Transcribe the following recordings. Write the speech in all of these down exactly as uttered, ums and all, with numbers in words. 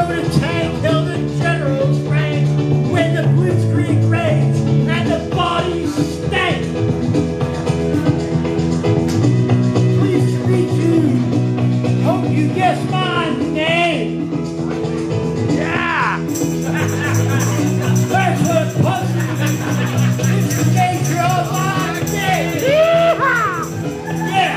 over the tank till the generals rang, when the blitzkrieg raged and the bodies stank. Pleased to meet you. Hope you guess my name. Yeah. That's what puzzles me. It's the nature of my game. Yeah.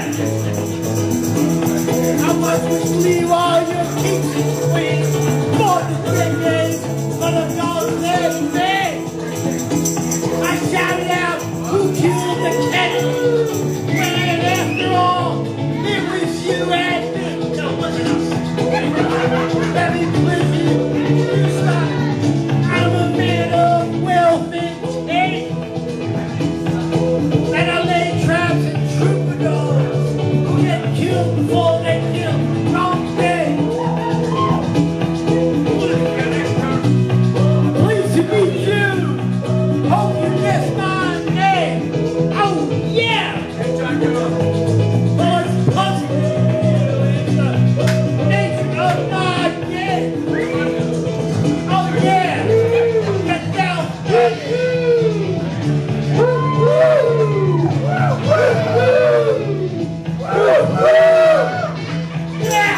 How much was leave all your kicks and swings for the decades of the golden day? I shouted out, who killed the Kennedy? When after all, it was you and me. No, it wasn't us. Let me please you, you stop. I'm a man of wealth and taste. And I lay traps and troubadours who get killed before they kill. Wrong day. Pleased to meet you. Hope you guess my name. Oh yeah. Oh, it's puzzling. It's the nature of my game. Oh yeah. Get down, baby. Yeah.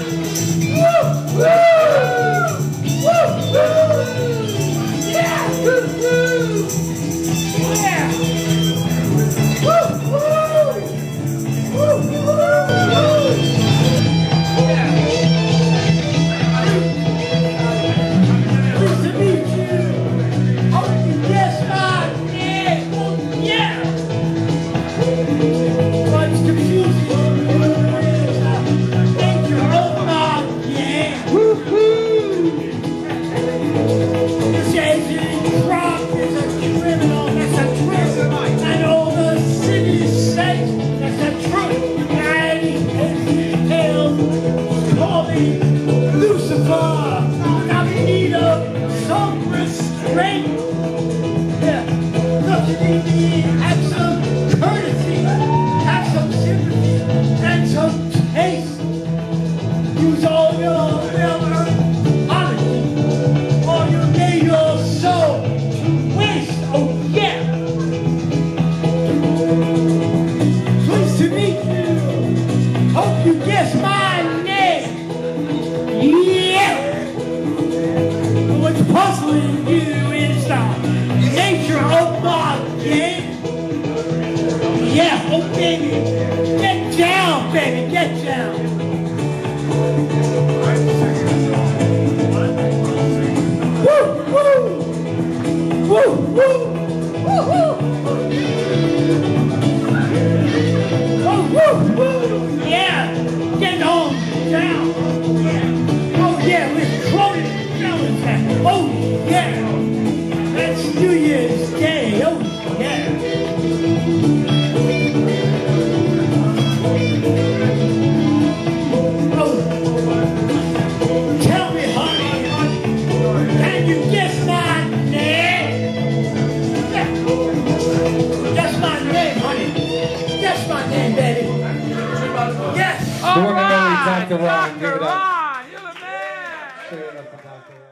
Have some courtesy, have some sympathy, and some taste. Use all your well-earned honesty, or you lay your soul to waste. Oh yeah! Pleased to meet you. Hope you guess my name. Yeah! What's puzzling you is the nature of my game. Yeah, oh baby, get down, baby, get down. Woo, woo, woo, woo, woo, woo. Oh, woo, woo, yeah, get on down. Yeah. Oh yeah, we're quoting down. Oh yeah. That's New Year's Day, oh yeah. Oh, tell me, honey, can you guess my name? Yeah. Guess my name, honey. Guess my name, baby. Yes. All right, Doctor Ron, Doctor Ron, you're the man.